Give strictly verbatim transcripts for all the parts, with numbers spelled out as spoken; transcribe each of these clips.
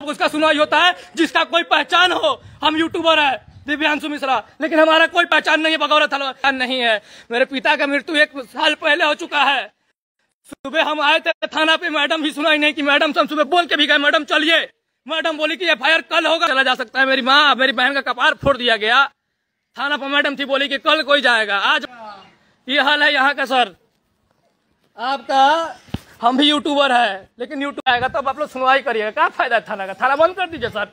उसका सुनवाई होता है जिसका कोई पहचान हो। हम यूट्यूबर है दिव्यांशु मिश्रा, लेकिन हमारा कोई पहचान नहीं है, बगौरा थाना नहीं है। मेरे पिता का मृत्यु एक साल पहले हो चुका है। सुबह हम आए थे थाना पे, मैडम भी सुनाई नहीं कि मैडम से हम सुबह बोल के भी गए, मैडम चलिए। मैडम बोली कि एफ आई आर कल होगा, चला जा सकता है। मेरी माँ मेरी बहन का कपार फोड़ दिया गया थाना पर। मैडम थी, बोली कि कल कोई जाएगा। आज ये हाल है यहाँ का। सर आपका हम भी यूट्यूबर है, लेकिन यूट्यूब आएगा तब आप लोग सुनवाई करिएगा। क्या फायदा है थाना का? थाना बंद कर दीजिए सर।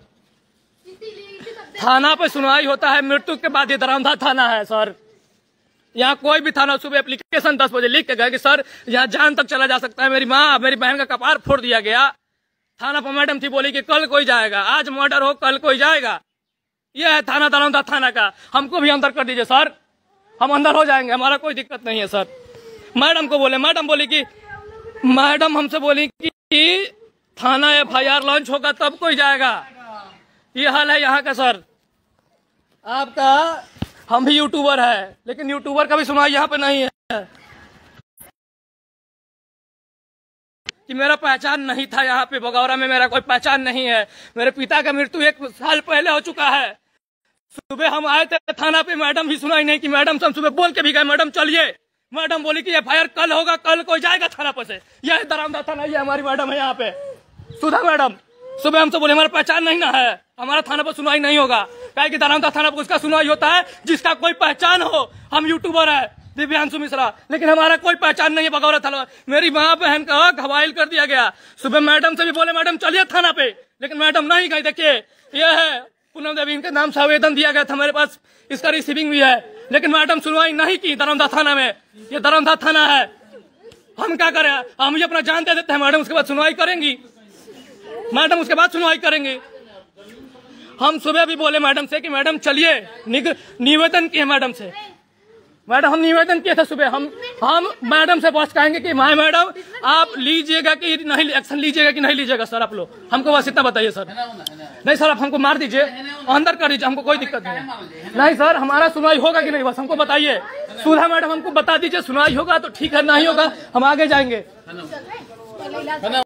थाना पे सुनवाई होता है मृत्यु के बाद। ये धर्मधा थाना है सर। यहाँ कोई भी थाना सुबह एप्लीकेशन दस बजे लिख के गए कि सर यहाँ जान तक चला जा सकता है। मेरी माँ मेरी बहन का कपार फोड़ दिया गया थाना पर। मैडम थी, बोली कि कल कोई जाएगा। आज मर्डर हो, कल कोई जाएगा। यह है थाना धर्मधा थाना का। हमको भी अंदर कर दीजिए सर, हम अंदर हो जाएंगे, हमारा कोई दिक्कत नहीं है सर। मैडम को बोले, मैडम बोली कि मैडम हमसे बोली कि थाना एफ आई आर लॉन्च होगा तब कोई जाएगा। ये हाल है यहाँ का। सर आपका हम भी यूट्यूबर है, लेकिन यूट्यूबर का भी सुनवाई यहाँ पे नहीं है कि मेरा पहचान नहीं था। यहाँ पे बगौरा में मेरा कोई पहचान नहीं है। मेरे पिता का मृत्यु एक साल पहले हो चुका है। सुबह हम आए थे थाना पे, मैडम भी सुनाई नहीं कि मैडम से हम सुबह बोल के भी गए, मैडम चलिए। मैडम बोली कि एफ आई आर कल होगा, कल कोई जाएगा थाना पर से। यह धर्मधा थाना, ये हमारी मैडम है यहाँ पे, सुधा मैडम। सुबह हमसे बोले हमारा पहचान नहीं ना है, हमारा थाना पर सुनवाई नहीं होगा। क्या कि धर्मधा थाना पर उसका सुनवाई होता है जिसका कोई पहचान हो। हम यूट्यूबर है दिव्यांशु मिश्रा, लेकिन हमारा कोई पहचान नहीं है, बगौरा थाना। मेरी माँ बहन का घवायल कर दिया गया। सुबह मैडम से भी बोले मैडम चलिए थाना पे, लेकिन मैडम नहीं गई। देखिए यह है पूनम देवी, इनके नाम से आवेदन दिया गया था, मेरे पास इसका रिसीविंग भी है, लेकिन मैडम सुनवाई नहीं की धर्मधा थाना में। ये धर्मधा थाना है, हम क्या करें? हम ये अपना जान दे देते हैं, मैडम उसके बाद सुनवाई करेंगी। मैडम उसके बाद सुनवाई करेंगे। हम सुबह भी बोले मैडम से कि मैडम चलिए, निवेदन किए मैडम से। मैडम हम निवेदन किए थे सुबह। हम हम मैडम से बस कहेंगे कि माय मैडम आप लीजिएगा कि नहीं, एक्शन लीजिएगा कि नहीं लीजिएगा सर आप लोग, हमको बस इतना बताइए सर। नहीं सर, आप हमको मार दीजिए, अंदर कर दीजिए, हमको कोई दिक्कत नहीं। नहीं सर, हमारा सुनवाई होगा कि नहीं बस हमको बताइए। सुधा मैडम हमको बता दीजिए, सुनवाई होगा तो ठीक है, नहीं होगा हम आगे जाएंगे।